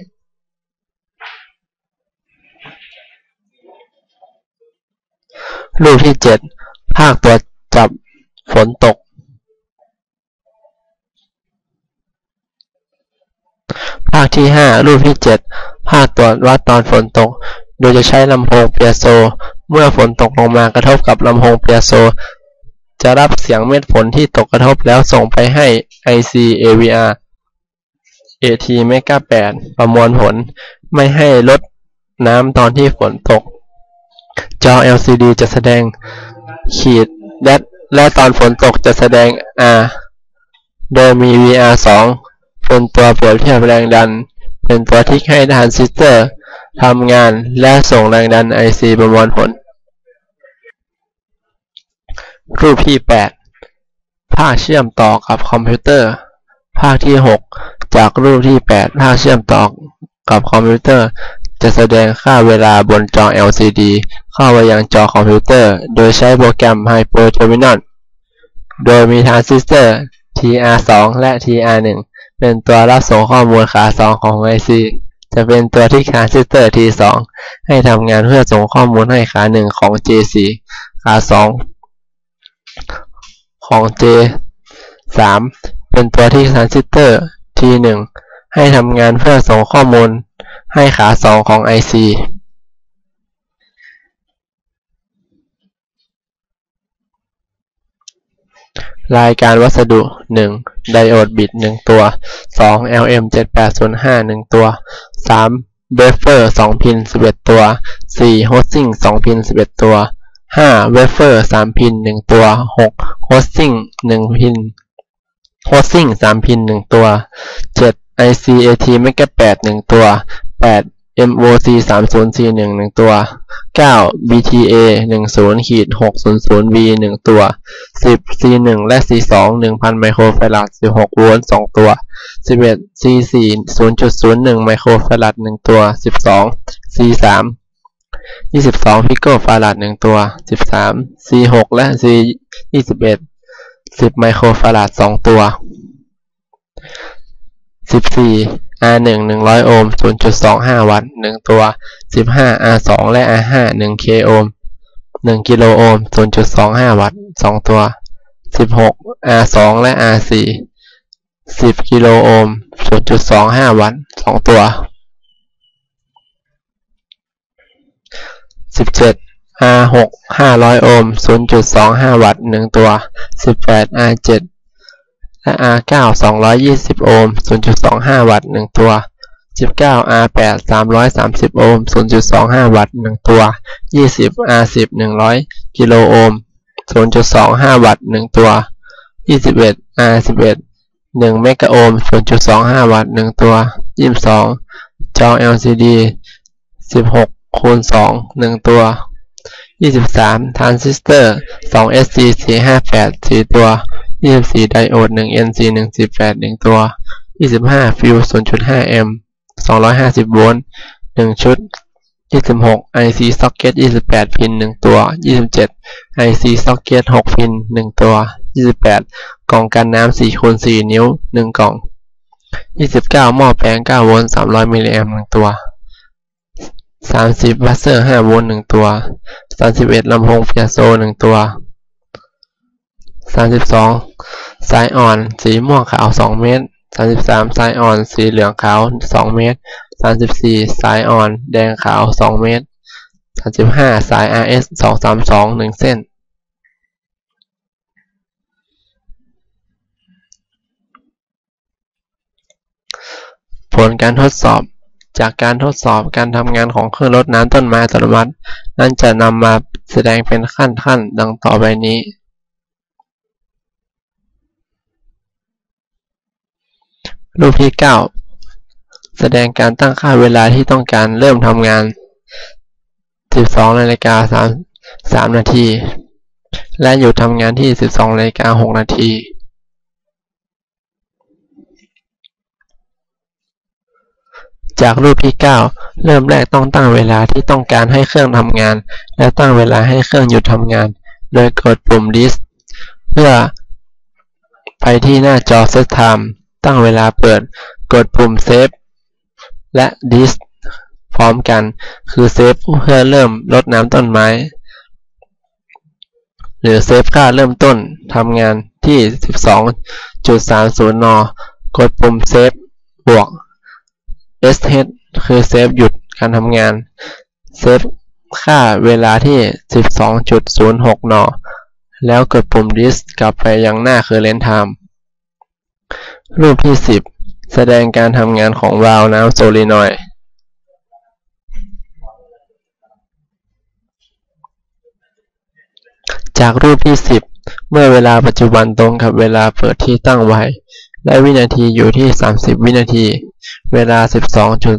รูปที่ เจ็ด ภาคตรวจจับฝนตกภาคที่ ห้า รูปที่ เจ็ด ภาคตรวจวัดตอนฝนตกโดยจะใช้ลำโพงเปียโซเมื่อฝนตกลงมากระทบกับลำโพงเปียโซจะรับเสียงเม็ดฝนที่ตกกระทบแล้วส่งไปให้ ไอ ซี เอ วี อาร์ เอ ที เมกะแปด ประมวลผลไม่ให้ลดน้ำตอนที่ฝนตกจอ แอล ซี ดี จะแสดงขีดและและตอนฝนตกจะแสดง R โดยมี วี อาร์ สอง เป็นตัวเปรียบเทียบแรงดันเป็นตัวทิกให้ทรานซิสเตอร์ทำงานและส่งแรงดัน ไอ ซี ประมวลผลรูปที่ แปด ภาคเชื่อมต่อกับคอมพิวเตอร์ภาคที่ หก จากรูปที่ แปด ภาคเชื่อมต่อกับคอมพิวเตอร์จะแสดงค่าเวลาบนจอ แอล ซี ดี เข้าไปยังจอคอมพิวเตอร์โดยใช้โปรแกรม Hyperterminal โดยมีทรานซิสเตอร์ ที อาร์ สอง และ ที อาร์ หนึ่ง เป็นตัวรับส่งข้อมูลขา สอง ของ ไอ ซี จะเป็นตัวที่ทรานซิสเตอร์ ที สอง ให้ทำงานเพื่อส่งข้อมูลให้ขา หนึ่ง ของ เจ สี่ ขา สอง ของ เจ สาม เป็นตัวที่ทรานซิสเตอร์ ที หนึ่ง ให้ทำงานเพื่อส่งข้อมูลให้ขา สอง ของ ไอ ซี รายการวัสดุ หนึ่ง ไดโอดบิต หนึ่ง ตัว สอง แอล เอ็ม เจ็ดแปดศูนย์ห้า หนึ่ง ตัว สาม เบฟเฟอร์ สอง พิน สิบเอ็ด ตัว สี่ โฮสซิ่ง สอง พิน สิบเอ็ด ตัวห้า เวเฟอร์ สาม พิน หนึ่ง ตัว หก โฮสติ้ง หนึ่ง พิน โฮสติ้ง สาม พิน หนึ่ง ตัว เจ็ด ไอ ซี เอ ที Mega แปด หนึ่ง ตัว แปด เอ็ม โอ ซี สามศูนย์สี่หนึ่ง หนึ่ง ตัว เก้า บี ที เอ หนึ่งศูนย์ หกศูนย์ศูนย์ วี หนึ่ง ตัว สิบ ซี หนึ่ง และ ซี สอง หนึ่งพัน ไมโครฟาราด สิบหก โวลต์ สอง ตัว สิบเอ็ด ซี สี่ ศูนย์จุดศูนย์หนึ่ง ไมโครฟาราด หนึ่ง ตัว สิบสอง ซี สาม ยี่สิบสอง พิโกฟาราด หนึ่ง ตัว สิบสาม ซี หก และ ซี ยี่สิบเอ็ด สิบ ไมโครฟาราด สอง ตัว สิบสี่ อาร์ หนึ่ง หนึ่งร้อย โอห์ม ศูนย์จุดสองห้า วัตต์ หนึ่ง ตัว สิบห้า อาร์ สอง และ อาร์ ห้า หนึ่ง เค โอห์ม หนึ่ง กิโลโอห์ม ศูนย์จุดสองห้า วัตต์ สอง ตัว สิบหก อาร์ สอง และ อาร์ สี่ สิบ กิโลโอห์ม ศูนย์จุดสองห้า วัตต์ สอง ตัว สิบเจ็ด อาร์ หก ห้าร้อย โอห์ม ศูนย์จุดสองห้า วัตต์ หนึ่ง ตัว สิบแปด อาร์ เจ็ด และ อาร์ เก้า สองร้อยยี่สิบ โอห์ม ศูนย์จุดสองห้า วัตต์ หนึ่ง ตัว สิบเก้า อาร์ แปด สามร้อยสามสิบ โอห์ม ศูนย์จุดสองห้า วัตต์ หนึ่ง ตัว ยี่สิบ อาร์ สิบ หนึ่งร้อย กิโลโอห์ม ศูนย์จุดสองห้า วัตต์ หนึ่ง ตัว ยี่สิบเอ็ด อาร์ สิบเอ็ด หนึ่ง เมกะโอห์ม ศูนย์จุดสองห้า วัตต์ หนึ่ง ตัว ยี่สิบสอง จอ แอล ซี ดี สิบหก คูณ สอง หนึ่ง ตัว ยี่สิบสาม ทรานซิสเตอร์ สอง เอส ซี สี่ห้าแปด สี่ ตัว ยี่สิบสี่ ไดโอด หนึ่ง เอ็น ซี หนึ่งสี่แปด หนึ่ง ตัว ยี่สิบห้า ฟิวส์ ศูนย์จุดห้า แอมป์ สองร้อยห้าสิบ โวลต์ หนึ่ง ชุด ยี่สิบหก ไอ ซี Socket ยี่สิบแปด พิน หนึ่ง ตัว ยี่สิบเจ็ด ไอ ซี Socket หก พิน หนึ่ง ตัว ยี่สิบแปด กล่องกันน้ำ สี่คูณสี่ นิ้ว หนึ่ง กล่อง ยี่สิบเก้า หม้อแปลง เก้า โวลต์ สามร้อย มิลลิแอมป์ หนึ่ง ตัว สามสิบ บัสเซอร์ ห้า โวลต์ หนึ่ง ตัว สามสิบเอ็ด ลำโพงเปียโซ หนึ่ง ตัว สามสิบสอง สายอ่อน สีม่วงขาว สอง เมตร สามสิบสาม สายอ่อน สีเหลืองขาว สอง เมตร สามสิบสี่ สายอ่อน แดงขาว สอง เมตร สามสิบห้า สาย อาร์ เอส สองสามสอง หนึ่ง เส้น ผลการทดสอบ จากการทดสอบการทำงานของเครื่องรดน้ำต้นไม้อัตโนมัตินั้นจะนำมาแสดงเป็นขั้นๆดังต่อไปนี้ รูปที่ เก้า แสดงการตั้งค่าเวลาที่ต้องการเริ่มทำงาน สิบสองนาฬิกาสามสิบสาม นาที และหยุดทำงานที่ สิบสองนาฬิกาหก นาที จากรูปที่ เก้า เริ่มแรกต้องตั้งเวลาที่ต้องการให้เครื่องทำงาน และตั้งเวลาให้เครื่องหยุดทำงาน โดยกดปุ่ม ดิส เพื่อไปที่หน้าจอ Set Time ตั้งเวลาเปิด กดปุ่ม Save และ ดิส พร้อมกัน คือ Save เพื่อเริ่มรดน้ำต้นไม้ หรือ Save ค่าเริ่มต้นทำงานที่ สิบสองจุดสามศูนย์ น กดปุ่ม Save บวก เอส เอช คือ Save หยุดการทำงาน Save ค่าเวลาที่ สิบสองจุดศูนย์หก น แล้วกดปุ่ม ดิส กลับไปยังหน้า Current Time รูปที่ สิบ แสดงการทำงานของวาล์วน้ำโซลีนอยด์ จากรูปที่ สิบ เมื่อเวลาปัจจุบันตรงกับเวลาเปิดที่ตั้งไว้ และวินาทีอยู่ที่ สามสิบ วินาที เวลา สิบสองจุด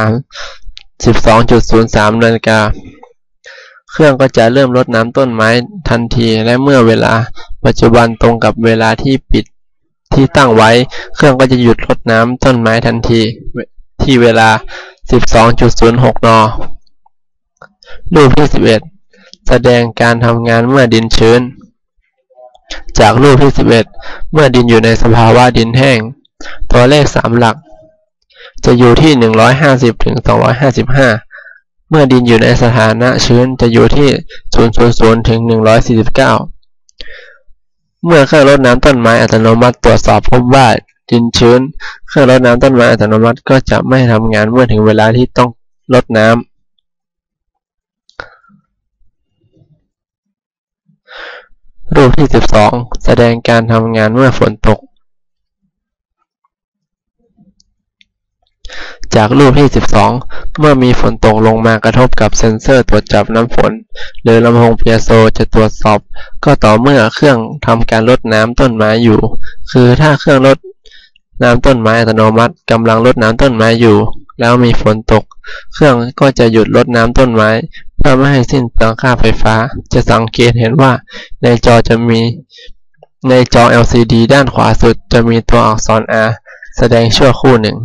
ศูนย์สาม นาฬิกา เครื่องก็จะเริ่มรดน้ำต้นไม้ทันที และเมื่อเวลาปัจจุบันตรงกับเวลาที่ปิดที่ตั้งไว้ เครื่องก็จะหยุดรดน้ำต้นไม้ทันที ที่เวลา สิบสองจุดศูนย์หก น รูปที่ สิบเอ็ด แสดงการทำงานเมื่อดินชื้น จากรูปที่ สิบเอ็ด เมื่อดินอยู่ในสภาวะดินแห้ง ตัวเลขสามหลักจะอยู่ที่ หนึ่งร้อยห้าสิบ ถึง สองร้อยห้าสิบห้า เมื่อดินอยู่ในสถานะชื้นจะอยู่ที่ ศูนย์ ศูนย์ ศูนย์ ถึง หนึ่งร้อยสี่สิบเก้า เมื่อเครื่องรดน้ำต้นไม้อัตโนมัติตรวจสอบพบว่าดินชื้น เครื่องรดน้ำต้นไม้อัตโนมัติก็จะไม่ทำงานเมื่อถึงเวลาที่ต้องรดน้ำ รูปที่ สิบสอง แสดงการทำงานเมื่อฝนตกจากรูปที่สิบสองเมื่อมีฝนตกลงมากระทบกับเซ็นเซอร์ตรวจจับน้ำฝนหรือลำโพงเปียโซจะตรวจสอบก็ต่อเมื่อเครื่องทำการรดน้ำต้นไม้อยู่คือถ้าเครื่องรดน้ำต้นไม้อัตโนมัติกำลังรดน้ำต้นไม้อยู่แล้วมีฝนตกเครื่องก็จะหยุดรดน้ำต้นไม้เพื่อไม่ให้สิ้นเปลืองค่าไฟฟ้าจะสังเกตเห็นว่าในจอจะมีในจอ แอล ซี ดี ด้านขวาสุดจะมีตัวอักษร R แสดงชั่วครู่หนึ่ง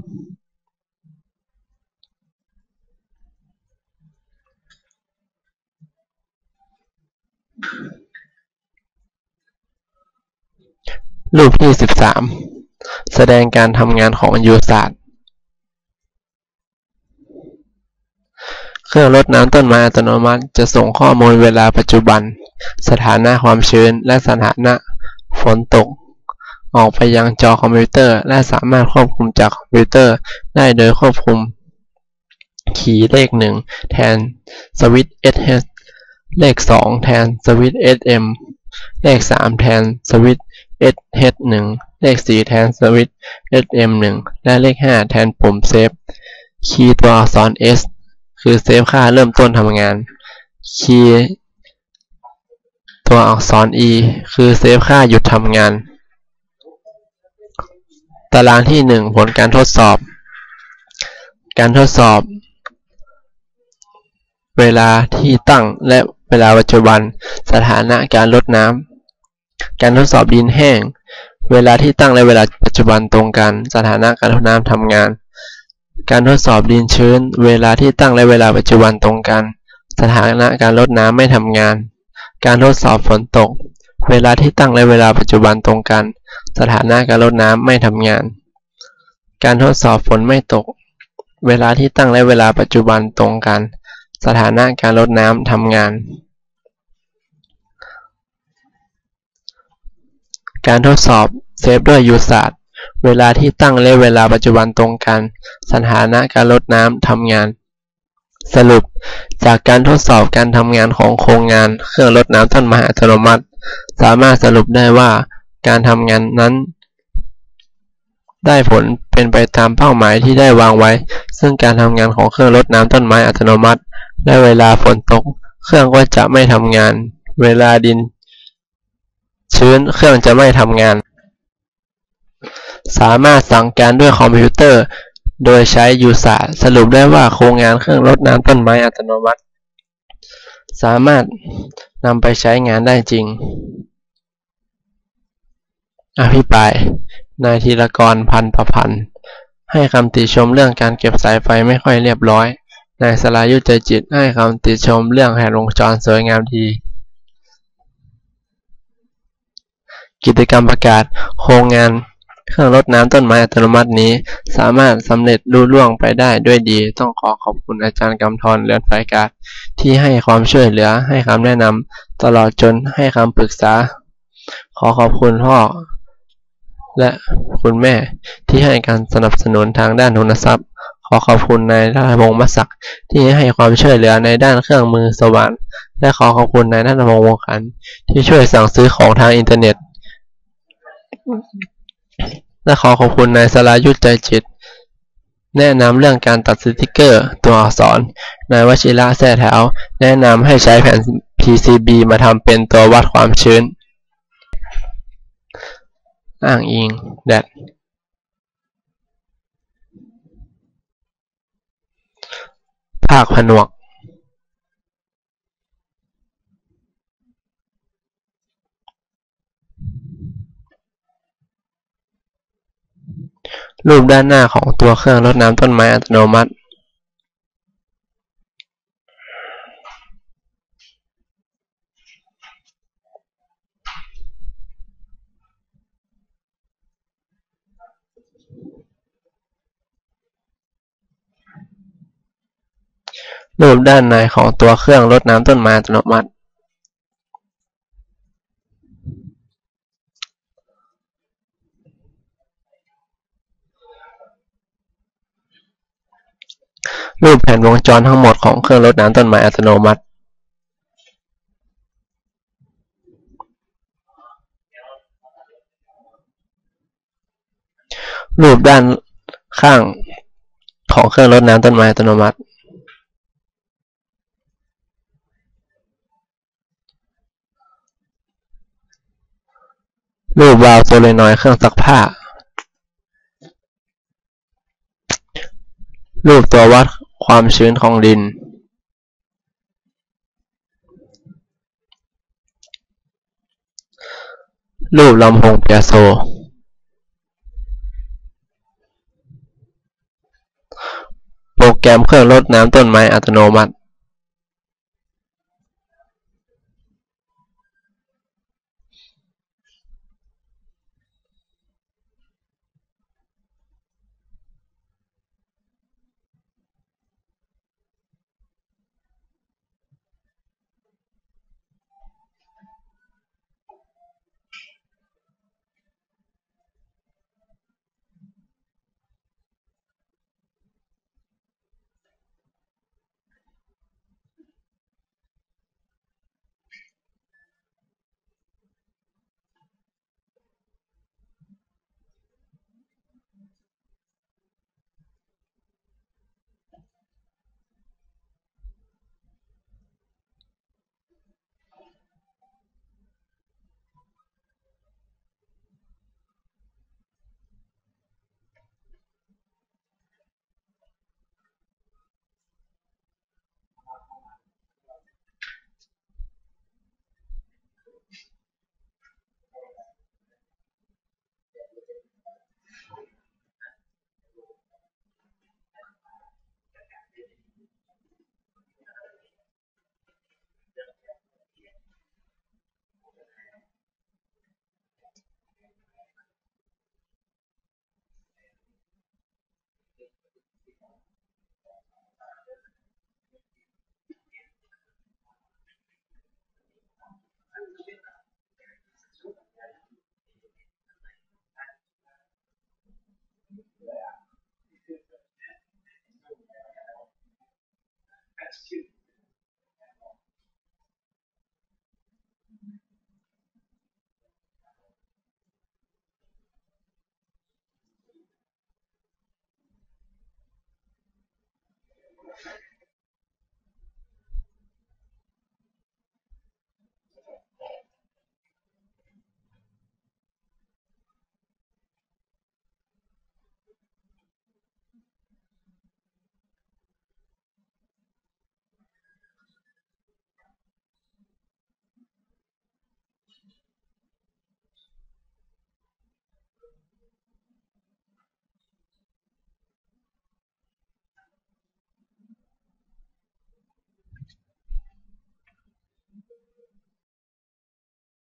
รูปที่สิบสามแสดงการทำงานของยูซาร์ดเครื่องรดน้ำต้นไม้อัตโนมัติจะส่งข้อมูลเวลาปัจจุบันสถานะความชื้นและสถานะฝนตกออกไปยังจอคอมพิวเตอร์และสามารถควบคุมจากคอมพิวเตอร์ได้โดยควบคุมคีย์เลขหนึ่งแทนสวิตช์ เอส เอช เลขสองแทนสวิตช์ เอส เอ็ม เลขสามแทนสวิตช์ เอส เอช หนึ่ง เลขสี่แทนสวิตช์ เอส เอ็ม หนึ่ง และเลขห้าแทนปุ่มเซฟคีย์ตัวอักษร S คือเซฟค่าเริ่มต้นทำงานคีย์ตัวอักษร E คือเซฟค่าหยุดทำงานตารางที่หนึ่งผลการทดสอบการทดสอบเวลาที่ตั้งและเวลาปัจจุบันสถานะการรดน้ำการทดสอบดินแห้งเวลาที่ตั้งและเวลาปัจจุบันตรงกันสถานะการรดน้ำทำงานการทดสอบดินชื้นเวลาที่ตั้งและเวลาปัจจุบันตรงกันสถานะการรดน้ำไม่ทำงานการทดสอบฝนตกเวลาที่ตั้งและเวลาปัจจุบันตรงกันสถานะการรดน้ำไม่ทำงานการทดสอบฝนไม่ตกเวลาที่ตั้งและเวลาปัจจุบันตรงกันสถานะการรดน้ำทำงานการทดสอบเซฟด้วยยูซาร์ดเวลาที่ตั้งและเวลาปัจจุบันตรงกันสถานะการรดน้ำทำงานสรุปจากการทดสอบการทำงานของโครงงานเครื่องรดน้ำต้นไม้อัตโนมัติสามารถสรุปได้ว่าการทำงานนั้นได้ผลเป็นไปตามเป้าหมายที่ได้วางไว้ซึ่งการทำงานของเครื่องรดน้ำต้นไม้อัตโนมัติและเวลาฝนตกเครื่องก็จะไม่ทำงานเวลาดินชื้นเครื่องจะไม่ทำงานสามารถสั่งการด้วยคอมพิวเตอร์โดยใช้ยูซาร์ดสรุปได้ว่าโครงงานเครื่องรดน้ำต้นไม้อัตโนมัติสามารถนำไปใช้งานได้จริงอภิปรายนายธีรกร พันประพันธ์ให้คำติชมเรื่องการเก็บสายไฟไม่ค่อยเรียบร้อยนายสรายุทธใจจิตให้คำติชมเรื่องแผนวงจรสวยงามดีกิจกรรมประกาศโครงงานเครื่องรดน้ำต้นไม้อัตโนมัตินี้สามารถสำเร็จลุล่วงไปได้ด้วยดีต้องขอขอบคุณอาจารย์กำธร เรือนไฟกาศที่ให้ความช่วยเหลือให้คำแนะนำตลอดจนให้คำปรึกษาขอขอบคุณพ่อและคุณแม่ที่ให้การสนับสนุนทางด้านทุนทรัพย์ขอขอบคุณนายณัฐพงษ์ มศักดิ์ที่ให้ความช่วยเหลือในด้านเครื่องมือสว่านและขอขอบคุณนายณัฐพงษ์ วงศ์ขันธ์ที่ช่วยสั่งซื้อของทางอินเทอร์เน็ตและขอขอบคุณนายสรายุทธใจจิตแนะนำเรื่องการตัดสติกเกอร์ตัวอักษรนายวชิระแท้แถวแนะนำให้ใช้แผ่น พี ซี บี มาทำเป็นตัววัดความชื้นอ้างอิง แดด ภาคผนวกรูปด้านหน้าของตัวเครื่องรดน้ำต้นไม้อัตโนมัติรูปด้านในของตัวเครื่องรดน้ำต้นไม้อัตโนมัติรูปแผนวงจรทั้งหมดของเครื่องรดน้ำต้นไม้อัตโนมัติรูปด้านข้างของเครื่องรดน้ำต้นไม้อัตโนมัติรูปวาล์วโซเลนอยด์เครื่องซักผ้ารูปตัววัดความชื้นของดินรูปลำโพงเปียโซโปรแกรมเครื่องรดน้ำต้นไม้อัตโนมัติ